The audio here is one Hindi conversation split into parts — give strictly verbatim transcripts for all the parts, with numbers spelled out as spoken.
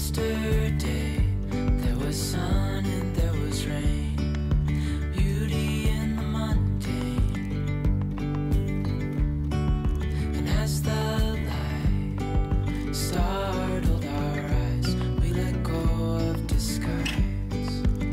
Yesterday there was sun and there was rain, beauty in the mundane. And as the light startled our eyes, we let go of disguise.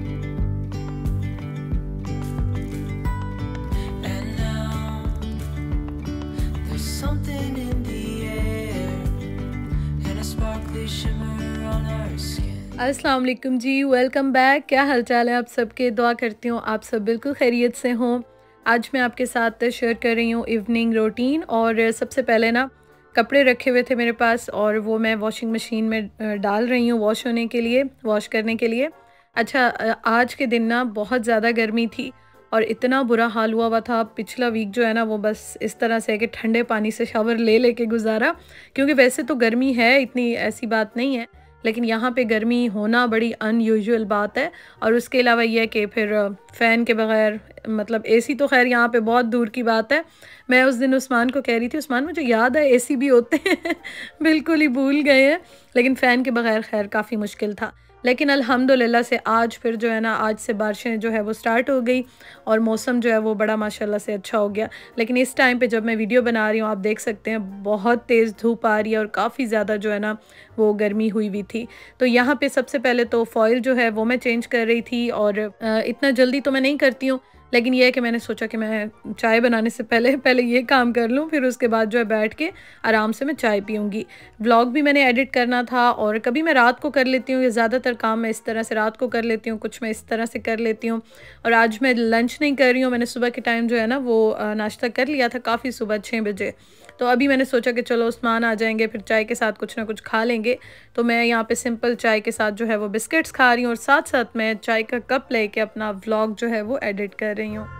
And now there's something in the air and a sparkly shimmer. अस्सलाम वालेकुम जी, वेलकम बैक। क्या हाल चाल है आप सबके? दुआ करती हूँ आप सब बिल्कुल खैरियत से हों। आज मैं आपके साथ शेयर कर रही हूँ इवनिंग रूटीन। और सबसे पहले ना कपड़े रखे हुए थे मेरे पास और वो मैं वॉशिंग मशीन में डाल रही हूँ वॉश होने के लिए, वॉश करने के लिए। अच्छा, आज के दिन ना बहुत ज़्यादा गर्मी थी और इतना बुरा हाल हुआ हुआ था। पिछला वीक जो है ना वो बस इस तरह से है कि ठंडे पानी से शावर ले लेके गुजारा, क्योंकि वैसे तो गर्मी है, इतनी ऐसी बात नहीं है, लेकिन यहाँ पे गर्मी होना बड़ी अनयूजुअल बात है। और उसके अलावा ये है कि फिर फ़ैन के बग़ैर, मतलब एसी तो खैर यहाँ पे बहुत दूर की बात है। मैं उस दिन उस्मान को कह रही थी, उस्मान मुझे याद है एसी भी होते हैं बिल्कुल ही भूल गए हैं। लेकिन फ़ैन के बग़ैर खैर काफ़ी मुश्किल था। लेकिन अल्हम्दुलिल्लाह से आज फिर जो है ना, आज से बारिशें जो है वो स्टार्ट हो गई और मौसम जो है वो बड़ा माशाल्लाह से अच्छा हो गया। लेकिन इस टाइम पे जब मैं वीडियो बना रही हूँ आप देख सकते हैं बहुत तेज़ धूप आ रही है और काफ़ी ज़्यादा जो है ना वो गर्मी हुई हुई थी। तो यहाँ पे सबसे पहले तो फॉइल जो है वो मैं चेंज कर रही थी। और इतना जल्दी तो मैं नहीं करती हूँ, लेकिन ये है कि मैंने सोचा कि मैं चाय बनाने से पहले पहले ये काम कर लूँ, फिर उसके बाद जो है बैठ के आराम से मैं चाय पीऊँगी। व्लॉग भी मैंने एडिट करना था और कभी मैं रात को कर लेती हूँ, ये ज़्यादातर काम मैं इस तरह से रात को कर लेती हूँ, कुछ मैं इस तरह से कर लेती हूँ। और आज मैं लंच नहीं कर रही हूँ, मैंने सुबह के टाइम जो है ना वो नाश्ता कर लिया था काफ़ी सुबह छः बजे। तो अभी मैंने सोचा कि चलो उस्मान आ जाएंगे फिर चाय के साथ कुछ ना कुछ खा लेंगे। तो मैं यहाँ पे सिंपल चाय के साथ जो है वो बिस्किट्स खा रही हूँ और साथ साथ मैं चाय का कप लेके अपना व्लॉग जो है वो एडिट कर रही हूँ।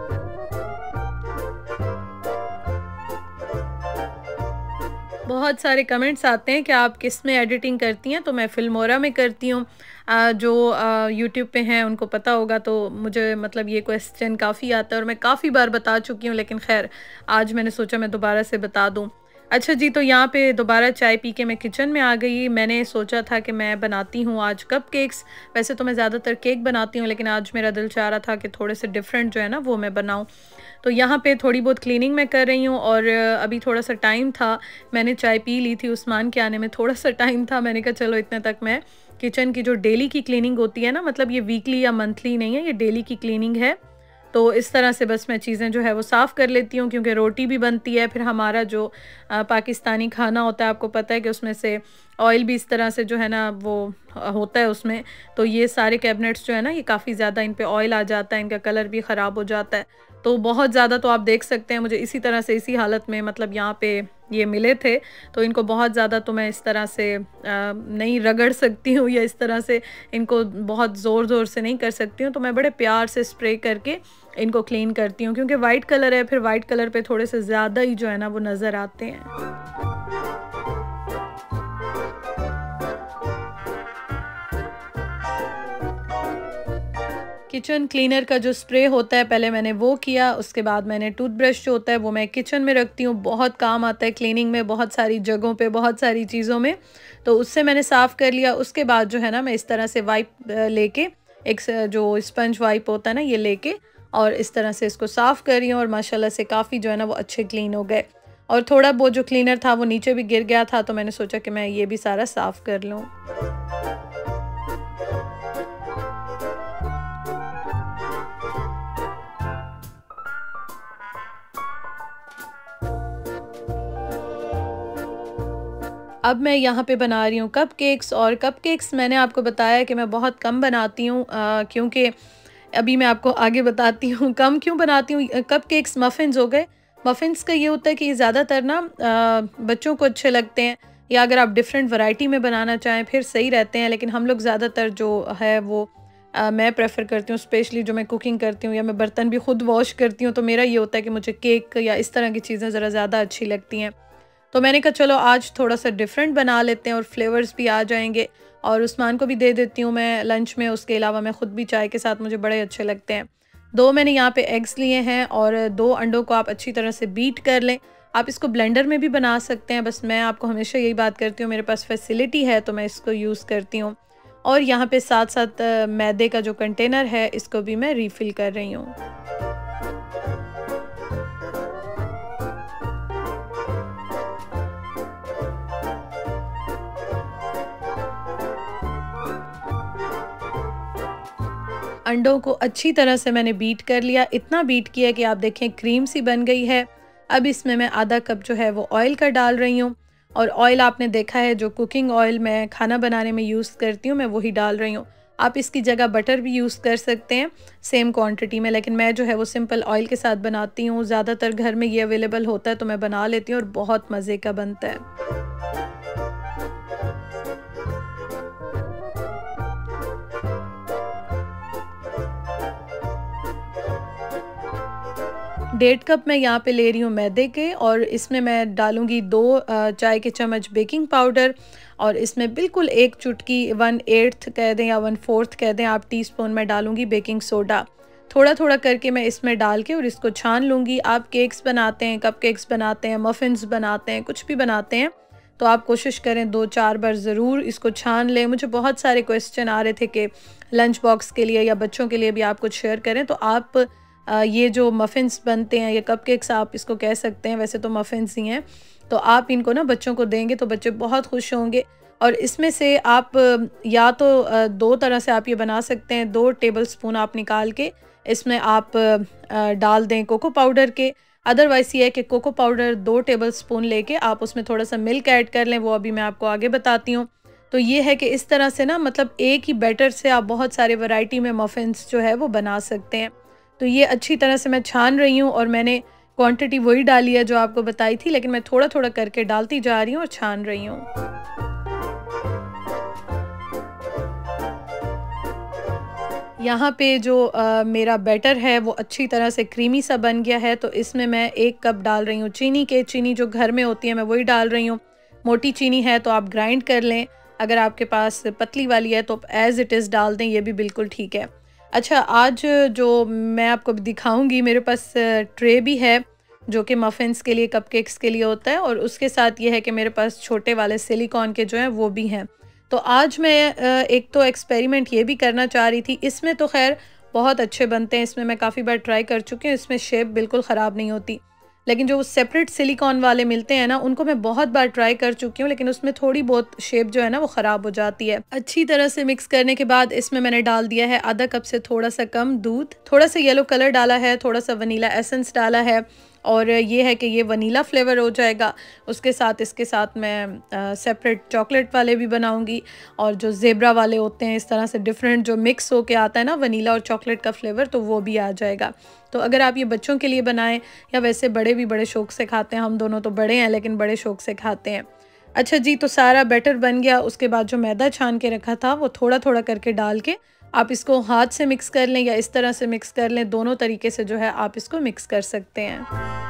बहुत सारे कमेंट्स आते हैं कि आप किस में एडिटिंग करती हैं, तो मैं फिल्मोरा में करती हूँ। जो यूट्यूब पे हैं उनको पता होगा। तो मुझे मतलब ये क्वेश्चन काफ़ी आता है और मैं काफ़ी बार बता चुकी हूँ, लेकिन खैर आज मैंने सोचा मैं दोबारा से बता दूँ। अच्छा जी, तो यहाँ पे दोबारा चाय पी के मैं किचन में आ गई। मैंने सोचा था कि मैं बनाती हूँ आज कप केक्स। वैसे तो मैं ज़्यादातर केक बनाती हूँ, लेकिन आज मेरा दिल चाह रहा था कि थोड़े से डिफरेंट जो है ना वो मैं बनाऊँ। तो यहाँ पे थोड़ी बहुत क्लीनिंग मैं कर रही हूँ और अभी थोड़ा सा टाइम था, मैंने चाय पी ली थी, उस्मान के आने में थोड़ा सा टाइम था। मैंने कहा चलो इतने तक मैं किचन की जो डेली की क्लीनिंग होती है ना, मतलब ये वीकली या मंथली नहीं है, ये डेली की क्लीनिंग है। तो इस तरह से बस मैं चीज़ें जो है वो साफ़ कर लेती हूँ, क्योंकि रोटी भी बनती है। फिर हमारा जो आ, पाकिस्तानी खाना होता है, आपको पता है कि उसमें से ऑयल भी इस तरह से जो है ना वो होता है उसमें। तो ये सारे कैबिनेट्स जो है ना ये काफ़ी ज़्यादा इन पे ऑयल आ जाता है, इनका कलर भी ख़राब हो जाता है। तो बहुत ज़्यादा, तो आप देख सकते हैं मुझे इसी तरह से इसी हालत में मतलब यहाँ पे ये मिले थे। तो इनको बहुत ज़्यादा तो मैं इस तरह से आ, नहीं रगड़ सकती हूँ या इस तरह से इनको बहुत ज़ोर ज़ोर से नहीं कर सकती हूँ। तो मैं बड़े प्यार से स्प्रे करके इनको क्लीन करती हूँ, क्योंकि वाइट कलर है, फिर वाइट कलर पे थोड़े से ज़्यादा ही जो है ना वो नज़र आते हैं। किचन क्लीनर का जो स्प्रे होता है पहले मैंने वो किया, उसके बाद मैंने टूथब्रश जो होता है वो मैं किचन में रखती हूँ। बहुत काम आता है क्लीनिंग में, बहुत सारी जगहों पे, बहुत सारी चीज़ों में। तो उससे मैंने साफ़ कर लिया। उसके बाद जो है ना मैं इस तरह से वाइप लेके, एक जो स्पंज वाइप होता है ना ये लेके, और इस तरह से इसको साफ़ कर रही हूँ। और माशाल्लाह से काफ़ी जो है ना वो अच्छे क्लीन हो गए। और थोड़ा बहुत जो क्लीनर था वो नीचे भी गिर गया था, तो मैंने सोचा कि मैं ये भी सारा साफ़ कर लूँ। अब मैं यहाँ पे बना रही हूँ कप केक्स। और कप केक्स मैंने आपको बताया कि मैं बहुत कम बनाती हूँ, क्योंकि अभी मैं आपको आगे बताती हूँ कम क्यों बनाती हूँ। कप केक्स मफ़िन्स हो गए। मफ़िन्स का ये होता है कि ज़्यादातर ना बच्चों को अच्छे लगते हैं, या अगर आप डिफरेंट वैरायटी में बनाना चाहें फिर सही रहते हैं। लेकिन हम लोग ज़्यादातर जो है वो आ, मैं प्रेफर करती हूँ, स्पेशली जो मैं कुकिंग करती हूँ या मैं बर्तन भी खुद वॉश करती हूँ, तो मेरा ये होता है कि मुझे केक या इस तरह की चीज़ें ज़रा ज़्यादा अच्छी लगती हैं। तो मैंने कहा चलो आज थोड़ा सा डिफरेंट बना लेते हैं और फ्लेवर्स भी आ जाएंगे, और उस्मान को भी दे देती हूँ मैं लंच में। उसके अलावा मैं ख़ुद भी चाय के साथ, मुझे बड़े अच्छे लगते हैं। दो मैंने यहाँ पे एग्स लिए हैं और दो अंडों को आप अच्छी तरह से बीट कर लें। आप इसको ब्लेंडर में भी बना सकते हैं, बस मैं आपको हमेशा यही बात करती हूँ, मेरे पास फैसिलिटी है तो मैं इसको यूज़ करती हूँ। और यहाँ पे साथ साथ मैदे का जो कंटेनर है इसको भी मैं रीफ़िल कर रही हूँ। अंडों को अच्छी तरह से मैंने बीट कर लिया, इतना बीट किया कि आप देखें क्रीम सी बन गई है। अब इसमें मैं आधा कप जो है वो ऑयल का डाल रही हूँ, और ऑयल आपने देखा है जो कुकिंग ऑयल मैं खाना बनाने में यूज़ करती हूँ मैं वही डाल रही हूँ। आप इसकी जगह बटर भी यूज़ कर सकते हैं सेम क्वांटिटी में, लेकिन मैं जो है वो सिंपल ऑयल के साथ बनाती हूँ। ज़्यादातर घर में ये अवेलेबल होता है तो मैं बना लेती हूँ और बहुत मज़े का बनता है। डेढ़ कप मैं यहाँ पे ले रही हूँ मैदे के, और इसमें मैं डालूँगी दो चाय के चम्मच बेकिंग पाउडर, और इसमें बिल्कुल एक चुटकी वन एट्थ कह दें या वन फोर्थ कह दें आप टीस्पून में डालूँगी बेकिंग सोडा। थोड़ा थोड़ा करके मैं इसमें डाल के और इसको छान लूँगी। आप केक्स बनाते हैं, कप केक्स बनाते हैं, मफ़िन्स बनाते हैं, कुछ भी बनाते हैं तो आप कोशिश करें दो चार बार ज़रूर इसको छान लें। मुझे बहुत सारे क्वेश्चन आ रहे थे कि लंच बॉक्स के लिए या बच्चों के लिए भी आप कुछ शेयर करें, तो आप ये जो मफ़िन्स बनते हैं या कपकेक्स आप इसको कह सकते हैं, वैसे तो मफ़िन्स ही हैं, तो आप इनको ना बच्चों को देंगे तो बच्चे बहुत खुश होंगे। और इसमें से आप या तो दो तरह से आप ये बना सकते हैं। दो टेबलस्पून आप निकाल के इसमें आप डाल दें कोको पाउडर के, अदरवाइज़ ये है कि कोको पाउडर दो टेबलस्पून लेके आप उसमें थोड़ा सा मिल्क ऐड कर लें, वो अभी मैं आपको आगे बताती हूँ। तो ये है कि इस तरह से ना मतलब एक ही बैटर से आप बहुत सारे वैरायटी में मफ़िन्स जो है वो बना सकते हैं। तो ये अच्छी तरह से मैं छान रही हूँ, और मैंने क्वांटिटी वही डाली है जो आपको बताई थी, लेकिन मैं थोड़ा थोड़ा करके डालती जा रही हूँ और छान रही हूँ। यहाँ पे जो आ, मेरा बैटर है वो अच्छी तरह से क्रीमी सा बन गया है, तो इसमें मैं एक कप डाल रही हूँ चीनी के। चीनी जो घर में होती है मैं वही डाल रही हूँ। मोटी चीनी है तो आप ग्राइंड कर लें, अगर आपके पास पतली वाली है तो एज़ इट इज़ डाल दें, ये भी बिल्कुल ठीक है। अच्छा, आज जो मैं आपको दिखाऊंगी मेरे पास ट्रे भी है जो कि मफ़िन्स के लिए, कपकेक्स के लिए होता है, और उसके साथ ये है कि मेरे पास छोटे वाले सिलिकॉन के जो हैं वो भी हैं। तो आज मैं एक तो एक्सपेरिमेंट ये भी करना चाह रही थी। इसमें तो खैर बहुत अच्छे बनते हैं, इसमें मैं काफ़ी बार ट्राई कर चुकी हूँ, इसमें शेप बिल्कुल ख़राब नहीं होती। लेकिन जो सेपरेट सिलिकॉन वाले मिलते हैं ना, उनको मैं बहुत बार ट्राई कर चुकी हूँ, लेकिन उसमें थोड़ी बहुत शेप जो है ना वो ख़राब हो जाती है। अच्छी तरह से मिक्स करने के बाद इसमें मैंने डाल दिया है आधा कप से थोड़ा सा कम दूध, थोड़ा सा येलो कलर डाला है, थोड़ा सा वनीला एसेंस डाला है, और ये है कि ये वनीला फ्लेवर हो जाएगा। उसके साथ इसके साथ मैं सेपरेट चॉकलेट वाले भी बनाऊंगी, और जो ज़ेब्रा वाले होते हैं इस तरह से डिफरेंट जो मिक्स होके आता है ना वनीला और चॉकलेट का फ्लेवर, तो वो भी आ जाएगा। तो अगर आप ये बच्चों के लिए बनाएं या वैसे बड़े भी बड़े शौक़ से खाते हैं, हम दोनों तो बड़े हैं लेकिन बड़े शौक़ से खाते हैं। अच्छा जी, तो सारा बैटर बन गया। उसके बाद जो मैदा छान के रखा था वो थोड़ा थोड़ा करके डाल के आप इसको हाथ से मिक्स कर लें या इस तरह से मिक्स कर लें, दोनों तरीके से जो है आप इसको मिक्स कर सकते हैं।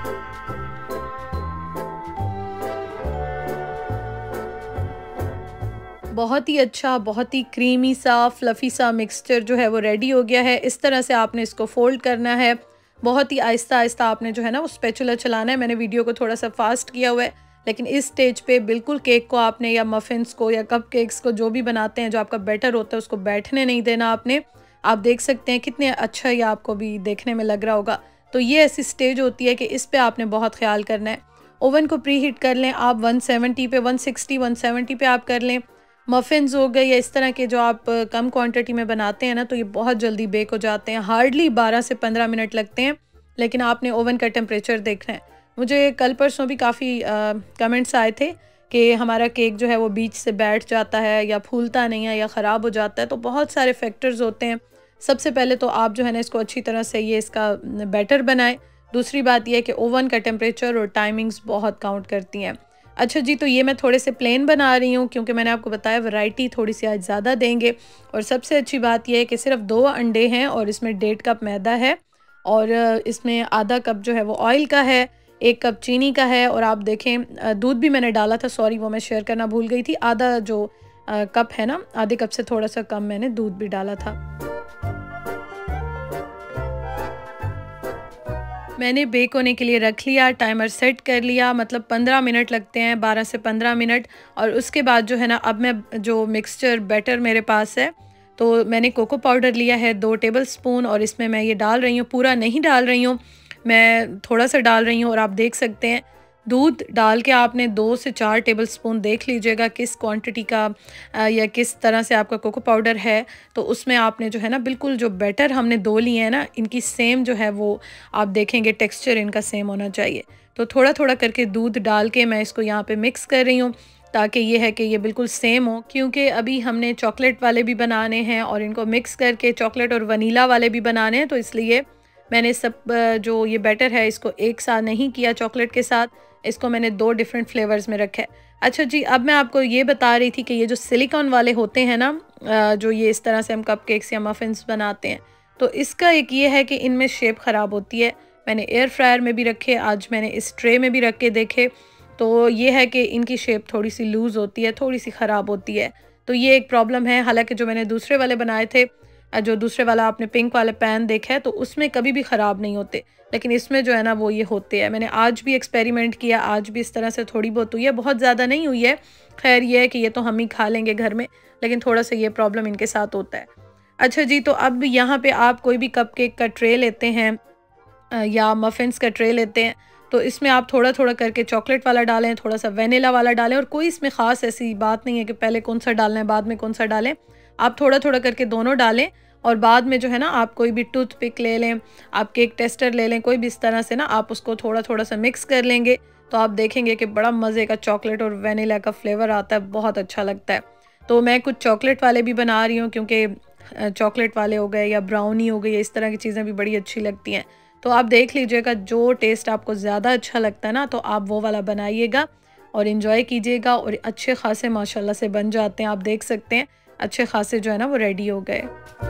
बहुत ही अच्छा, बहुत ही क्रीमी सा, फ्लफ़ी सा मिक्सचर जो है वो रेडी हो गया है। इस तरह से आपने इसको फ़ोल्ड करना है, बहुत ही आहिस्ता आहिस्ता आपने जो है ना वो स्पैचुला चलाना है। मैंने वीडियो को थोड़ा सा फास्ट किया हुआ है, लेकिन इस स्टेज पे बिल्कुल केक को आपने या मफ़िन्स को या कप केक्स को जो भी बनाते हैं, जो आपका बैटर होता है उसको बैठने नहीं देना आपने। आप देख सकते हैं कितने अच्छा ये आपको भी देखने में लग रहा होगा। तो ये ऐसी स्टेज होती है कि इस पे आपने बहुत ख्याल करना है। ओवन को प्री हीट कर लें आप वन सेवेंटी पे, वन सिक्सटी, वन सेवेंटी पे आप कर लें। मफ़िन्स हो गए या इस तरह के जो आप कम क्वांटिटी में बनाते हैं ना, तो ये बहुत जल्दी बेक हो जाते हैं, हार्डली बारह से पंद्रह मिनट लगते हैं, लेकिन आपने ओवन का टेम्परेचर देखना है। मुझे कल परसों भी काफ़ी कमेंट्स आए थे कि हमारा केक जो है वो बीच से बैठ जाता है या फूलता नहीं है या ख़राब हो जाता है। तो बहुत सारे फैक्टर्स होते हैं। सबसे पहले तो आप जो है ना इसको अच्छी तरह से ये इसका बैटर बनाएं। दूसरी बात यह है कि ओवन का टेम्परेचर और टाइमिंग्स बहुत काउंट करती हैं। अच्छा जी, तो ये मैं थोड़े से प्लेन बना रही हूँ क्योंकि मैंने आपको बताया वैरायटी थोड़ी सी आज ज़्यादा देंगे। और सबसे अच्छी बात यह है कि सिर्फ दो अंडे हैं और इसमें डेढ़ कप मैदा है, और इसमें आधा कप जो है वो ऑयल का है, एक कप चीनी का है, और आप देखें दूध भी मैंने डाला था, सॉरी वो मैं शेयर करना भूल गई थी। आधा जो कप है ना, आधे कप से थोड़ा सा कम मैंने दूध भी डाला था। मैंने बेक होने के लिए रख लिया, टाइमर सेट कर लिया, मतलब पंद्रह मिनट लगते हैं, बारह से पंद्रह मिनट। और उसके बाद जो है ना, अब मैं जो मिक्सचर बैटर मेरे पास है, तो मैंने कोको पाउडर लिया है दो टेबल स्पून, और इसमें मैं ये डाल रही हूँ, पूरा नहीं डाल रही हूँ, मैं थोड़ा सा डाल रही हूँ। और आप देख सकते हैं दूध डाल के आपने दो से चार टेबल स्पून देख लीजिएगा किस क्वांटिटी का या किस तरह से आपका कोको पाउडर है, तो उसमें आपने जो है ना बिल्कुल जो बैटर हमने दो लिए हैं ना, इनकी सेम जो है वो आप देखेंगे टेक्सचर इनका सेम होना चाहिए। तो थोड़ा थोड़ा करके दूध डाल के मैं इसको यहाँ पे मिक्स कर रही हूँ, ताकि ये है कि ये बिल्कुल सेम हो, क्योंकि अभी हमने चॉकलेट वाले भी बनाने हैं और इनको मिक्स करके चॉकलेट और वनीला वाले भी बनाने हैं। तो इसलिए मैंने सब जो ये बैटर है इसको एक साथ नहीं किया चॉकलेट के साथ, इसको मैंने दो डिफरेंट फ्लेवर्स में रखा है। अच्छा जी, अब मैं आपको ये बता रही थी कि ये जो सिलिकॉन वाले होते हैं ना, जो ये इस तरह से हम कपकेक्स या मफ़िन्स बनाते हैं, तो इसका एक ये है कि इनमें शेप ख़राब होती है। मैंने एयर फ्रायर में भी रखे, आज मैंने इस ट्रे में भी रख के देखे, तो ये है कि इनकी शेप थोड़ी सी लूज़ होती है, थोड़ी सी ख़राब होती है, तो ये एक प्रॉब्लम है। हालांकि जो मैंने दूसरे वाले बनाए थे, जो दूसरे वाला आपने पिंक वाले पैन देखा है, तो उसमें कभी भी ख़राब नहीं होते, लेकिन इसमें जो है ना वो ये होते हैं। मैंने आज भी एक्सपेरिमेंट किया, आज भी इस तरह से थोड़ी बहुत हुई है, बहुत ज़्यादा नहीं हुई है। खैर ये है कि ये तो हम ही खा लेंगे घर में, लेकिन थोड़ा सा ये प्रॉब्लम इनके साथ होता है। अच्छा जी, तो अब यहाँ पे आप कोई भी कपकेक का ट्रे लेते हैं या मफ़िन्स का ट्रे लेते हैं, तो इसमें आप थोड़ा थोड़ा करके चॉकलेट वाला डालें, थोड़ा सा वेनिला वाला डालें, और कोई इसमें ख़ास ऐसी बात नहीं है कि पहले कौन सा डालना है बाद में कौन सा डालें। आप थोड़ा थोड़ा करके दोनों डालें, और बाद में जो है ना आप कोई भी टूथ पिक ले लें, आप केक टेस्टर ले लें, कोई भी इस तरह से ना आप उसको थोड़ा थोड़ा सा मिक्स कर लेंगे, तो आप देखेंगे कि बड़ा मज़े का चॉकलेट और वेनिला का फ्लेवर आता है, बहुत अच्छा लगता है। तो मैं कुछ चॉकलेट वाले भी बना रही हूँ, क्योंकि चॉकलेट वाले हो गए या ब्राउनी हो गई, इस तरह की चीज़ें भी बड़ी अच्छी लगती हैं। तो आप देख लीजिएगा जो टेस्ट आपको ज़्यादा अच्छा लगता है ना, तो आप वो वाला बनाइएगा और इन्जॉय कीजिएगा, और अच्छे खासे माशाल्लाह से बन जाते हैं। आप देख सकते हैं अच्छे खासे जो है ना वो रेडी हो गए।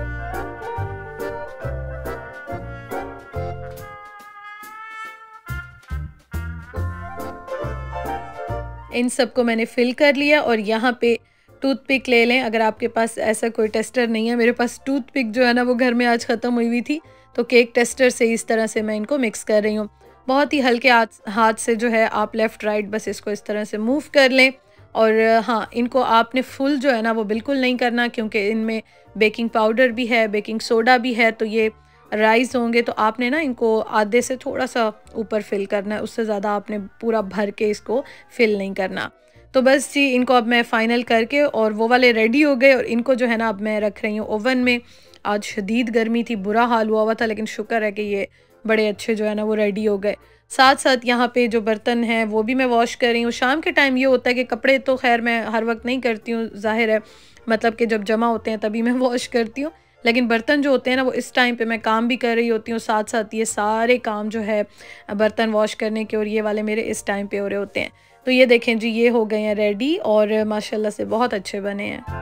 इन सबको मैंने फिल कर लिया, और यहाँ पे टूथपिक ले लें, अगर आपके पास ऐसा कोई टेस्टर नहीं है। मेरे पास टूथपिक जो है ना वो घर में आज ख़त्म हुई हुई थी, तो केक टेस्टर से इस तरह से मैं इनको मिक्स कर रही हूँ। बहुत ही हल्के हाथ से जो है आप लेफ़्ट राइट बस इसको इस तरह से मूव कर लें। और हाँ, इनको आपने फुल जो है ना वो बिल्कुल नहीं करना, क्योंकि इनमें बेकिंग पाउडर भी है, बेकिंग सोडा भी है, तो ये राइस होंगे, तो आपने ना इनको आधे से थोड़ा सा ऊपर फिल करना है, उससे ज़्यादा आपने पूरा भर के इसको फिल नहीं करना। तो बस जी, इनको अब मैं फ़ाइनल करके, और वो वाले रेडी हो गए, और इनको जो है ना अब मैं रख रही हूँ ओवन में। आज शदीद गर्मी थी, बुरा हाल हुआ हुआ था, लेकिन शुक्र है कि ये बड़े अच्छे जो है ना वो रेडी हो गए। साथ साथ यहाँ पे जो बर्तन हैं वो भी मैं वॉश कर रही हूँ। शाम के टाइम ये होता है कि कपड़े तो खैर मैं हर वक्त नहीं करती हूँ, ज़ाहिर है, मतलब कि जब जमा होते हैं तभी मैं वॉश करती हूँ, लेकिन बर्तन जो होते हैं ना वो इस टाइम पे मैं काम भी कर रही होती हूँ, साथ साथ ये सारे काम जो है बर्तन वॉश करने के और ये वाले मेरे इस टाइम पे हो रहे होते हैं। तो ये देखें जी, ये हो गए हैं रेडी, और माशाल्लाह से बहुत अच्छे बने हैं।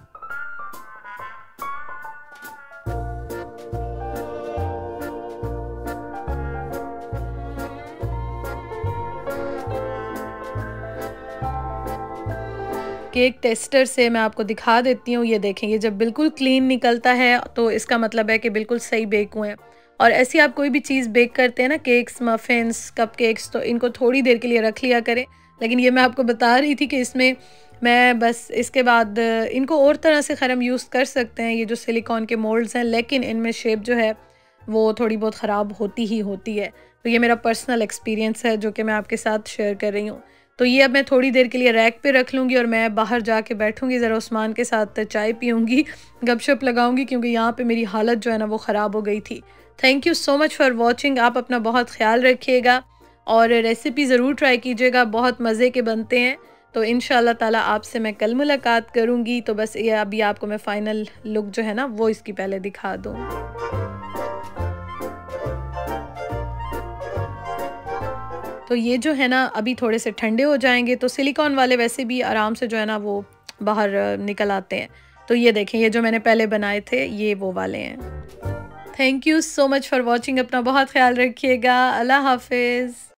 केक टेस्टर से मैं आपको दिखा देती हूँ, ये देखें, ये जब बिल्कुल क्लीन निकलता है तो इसका मतलब है कि बिल्कुल सही बेक हुए हैं। और ऐसी आप कोई भी चीज़ बेक करते हैं ना, केक्स, मफ़िन्स, कपकेक्स, तो इनको थोड़ी देर के लिए रख लिया करें। लेकिन ये मैं आपको बता रही थी कि इसमें मैं बस इसके बाद इनको और तरह से खैर हम यूज़ कर सकते हैं, ये जो सिलिकॉन के मोल्ड्स हैं, लेकिन इनमें शेप जो है वो थोड़ी बहुत ख़राब होती ही होती है। तो ये मेरा पर्सनल एक्सपीरियंस है जो कि मैं आपके साथ शेयर कर रही हूँ। तो ये अब मैं थोड़ी देर के लिए रैक पे रख लूँगी, और मैं बाहर जाके बैठूँगी, ज़रा उस्मान के साथ चाय पीऊँगी, गपशप लगाऊँगी, क्योंकि यहाँ पे मेरी हालत जो है ना वो ख़राब हो गई थी। Thank you so much for watching. आप अपना बहुत ख्याल रखिएगा, और रेसिपी ज़रूर ट्राई कीजिएगा, बहुत मज़े के बनते हैं। तो इंशाल्लाह ताला आपसे मैं कल मुलाकात करूँगी। तो बस ये अभी आपको मैं फ़ाइनल लुक जो है ना वो इसकी पहले दिखा दूँ। तो ये जो है ना अभी थोड़े से ठंडे हो जाएंगे, तो सिलिकॉन वाले वैसे भी आराम से जो है ना वो बाहर निकल आते हैं। तो ये देखें, ये जो मैंने पहले बनाए थे ये वो वाले हैं। Thank you so much for watching. अपना बहुत ख्याल रखिएगा। अल्लाह हाफिज़।